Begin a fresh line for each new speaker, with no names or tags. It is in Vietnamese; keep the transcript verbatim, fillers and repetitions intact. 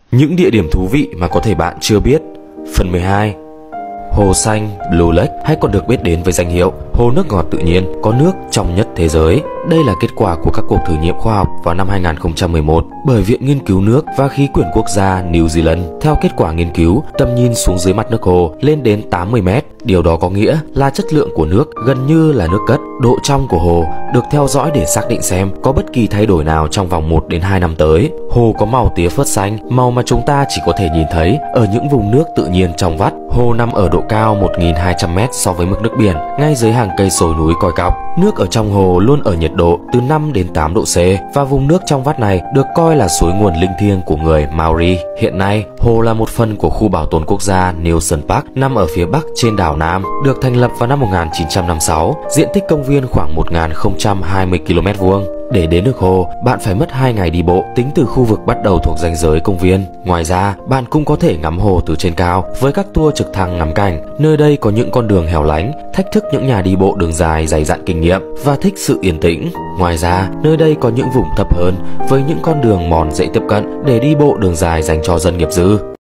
Những địa điểm thú vị mà có thể bạn chưa biết. Phần mười hai. Hồ xanh Blue Lake, hay còn được biết đến với danh hiệu hồ nước ngọt tự nhiên có nước trong nhất thế giới. Đây là kết quả của các cuộc thử nghiệm khoa học vào năm hai nghìn không trăm mười một bởi Viện Nghiên cứu Nước và Khí quyển Quốc gia New Zealand. Theo kết quả nghiên cứu, tầm nhìn xuống dưới mặt nước hồ lên đến tám mươi mét. Điều đó có nghĩa là chất lượng của nước gần như là nước cất. Độ trong của hồ được theo dõi để xác định xem có bất kỳ thay đổi nào trong vòng một đến hai năm tới. Hồ có màu tía phớt xanh, màu mà chúng ta chỉ có thể nhìn thấy ở những vùng nước tự nhiên trong vắt. Hồ nằm ở độ cao một nghìn hai trăm mét so với mực nước biển, ngay dưới hàng cây sồi núi còi cọc. Nước ở trong hồ luôn ở nhiệt độ từ năm đến tám độ C, và vùng nước trong vắt này được coi là suối nguồn linh thiêng của người Maori. Hiện nay, hồ là một phần của khu bảo tồn quốc gia Neilson Park, nằm ở phía bắc trên đảo Nam, được thành lập vào năm một nghìn chín trăm năm mươi sáu. Diện tích công viên khoảng một nghìn không trăm hai mươi ki lô mét vuông. Để đến được hồ, bạn phải mất hai ngày đi bộ tính từ khu vực bắt đầu thuộc ranh giới công viên. Ngoài ra, bạn cũng có thể ngắm hồ từ trên cao với các tour trực thăng ngắm cảnh. Nơi đây có những con đường hẻo lánh, thách thức những nhà đi bộ đường dài dày dặn kinh nghiệm và thích sự yên tĩnh. Ngoài ra, nơi đây có những vùng thấp hơn với những con đường mòn dễ tiếp cận để đi bộ đường dài dành cho dân nghiệp dư.